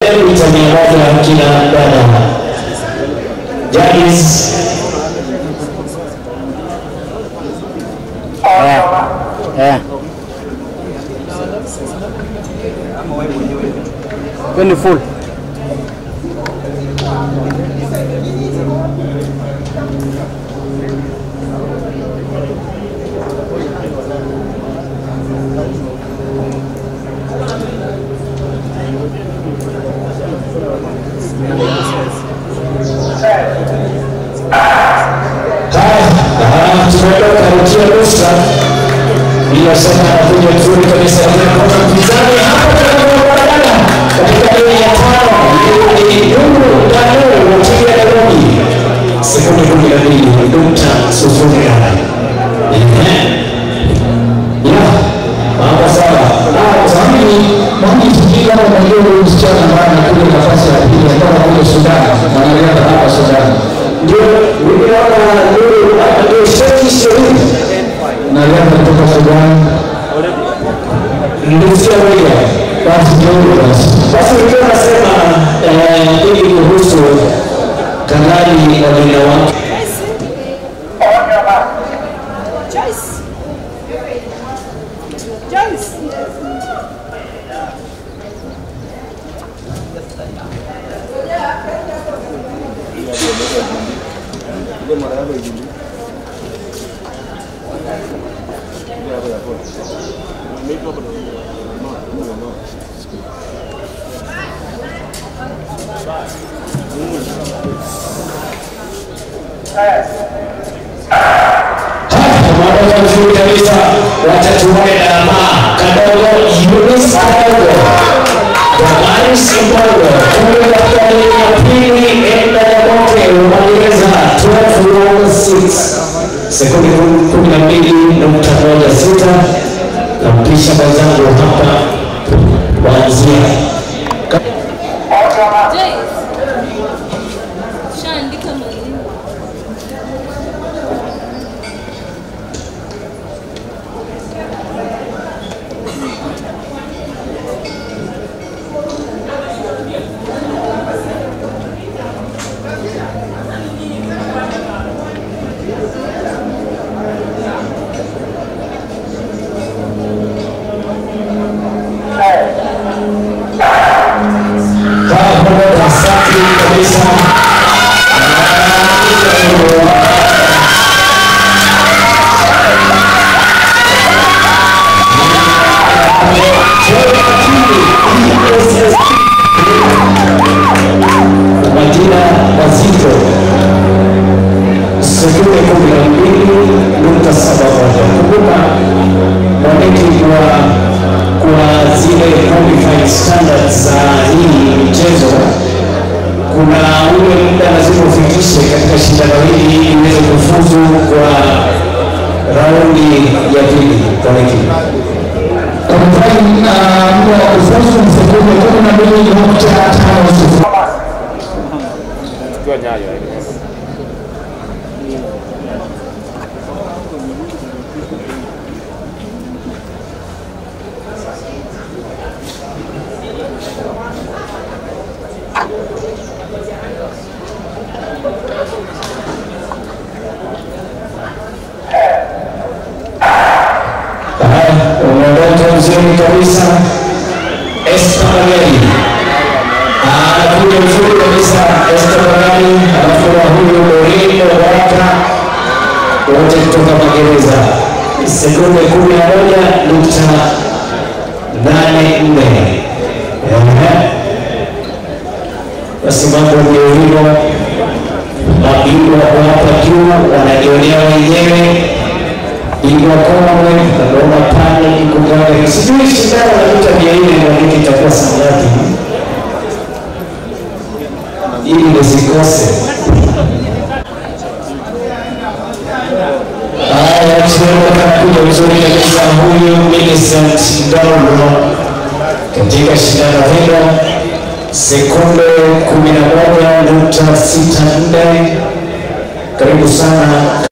mita 100 kila dada. Judges. When full. Bila sana anakuja nzuri kabisa kwa mpinzani hapa katika lane ya 5 ni Nuru Daniel wa timu ya Nairobi. Sekunde 12.08. Mambo sawa. Zamani mimi tukiwa na yule msichana ambaye anakuja nafasi ya pili kutoka kule Sudan, mwanariadha hapa Sudan. Ndio niliona Nuru ndio sheti na riadha kutoka Sudan. Ndio wewe. Basi ndio basi ndio nasema ili kuhusu kanali na wina wake. Mwana mzuri kabisa watatuone dama kadogo Yunus Kadogo Damani Simbogo kumbe daktari ya pili enda ya mote umagereza 12.06 sekunde 12.16 na mpisha mwenzangu hapa wanzia standards za hii michezo kuna ule muda lazima ufikishe katika shindano hili ili uweze kufuzu kwa raundi ya pili kwa wiki. Kwa mfano muda wa kufuzu ni sekunde 12.50. Chukua nyayo. Mzuri kabisa Estabagari anakuja mzuri kabisa Estabagari anafuwa huyu Lorino Waka wote kutoka Magereza sekunde 11.84. Basi mambo ndio hivyo, mabingwa hapa juu wanajionea wenyewe. Bingwa komwe naona pale ikugawa sijui shindano la mita 400 na hiki itakuwa sangapi ili nisikose. Kuja vizuri kabisa huyu Millicent Ndolo katika shindano hilo sekunde 11.64. Karibu sana.